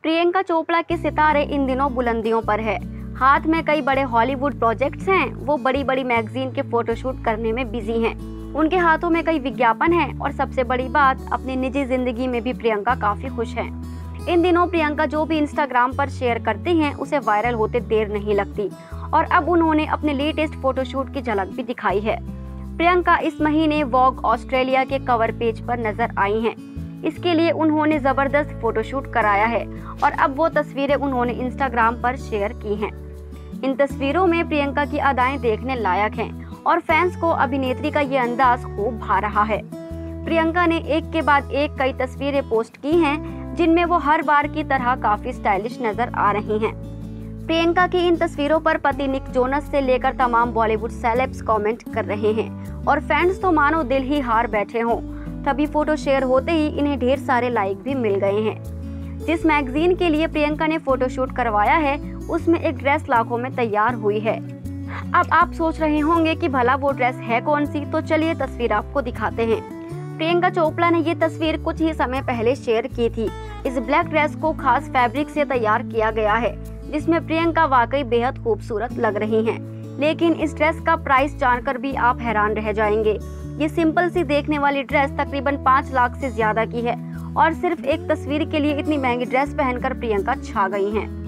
प्रियंका चोपड़ा के सितारे इन दिनों बुलंदियों पर है। हाथ में कई बड़े हॉलीवुड प्रोजेक्ट्स हैं। वो बड़ी बड़ी मैगजीन के फोटोशूट करने में बिजी हैं। उनके हाथों में कई विज्ञापन हैं और सबसे बड़ी बात, अपनी निजी जिंदगी में भी प्रियंका काफी खुश हैं। इन दिनों प्रियंका जो भी इंस्टाग्राम पर शेयर करती हैं उसे वायरल होते देर नहीं लगती और अब उन्होंने अपने लेटेस्ट फोटोशूट की झलक भी दिखाई है। प्रियंका इस महीने वॉग ऑस्ट्रेलिया के कवर पेज पर नजर आई हैं। इसके लिए उन्होंने जबरदस्त फोटोशूट कराया है और अब वो तस्वीरें उन्होंने इंस्टाग्राम पर शेयर की हैं। इन तस्वीरों में प्रियंका की अदाएं देखने लायक हैं और फैंस को अभिनेत्री का ये अंदाज खूब भा रहा है। प्रियंका ने एक के बाद एक कई तस्वीरें पोस्ट की हैं जिनमें वो हर बार की तरह काफी स्टाइलिश नजर आ रही हैं। प्रियंका की इन तस्वीरों पर पति निक जोनस से लेकर तमाम बॉलीवुड सेलेब्स कमेंट कर रहे हैं और फैंस तो मानो दिल ही हार बैठे हों। तभी फोटो शेयर होते ही इन्हें ढेर सारे लाइक भी मिल गए हैं। जिस मैगजीन के लिए प्रियंका ने फोटोशूट करवाया है उसमें एक ड्रेस लाखों में तैयार हुई है। अब आप सोच रहे होंगे कि भला वो ड्रेस है कौन सी, तो चलिए तस्वीर आपको दिखाते हैं। प्रियंका चोपड़ा ने ये तस्वीर कुछ ही समय पहले शेयर की थी। इस ब्लैक ड्रेस को खास फैब्रिक से तैयार किया गया है जिसमें प्रियंका वाकई बेहद खूबसूरत लग रही हैं। लेकिन इस ड्रेस का प्राइस जानकर भी आप हैरान रह जाएंगे। ये सिंपल सी देखने वाली ड्रेस तकरीबन 5 लाख से ज्यादा की है और सिर्फ एक तस्वीर के लिए इतनी महंगी ड्रेस पहनकर प्रियंका छा गई हैं।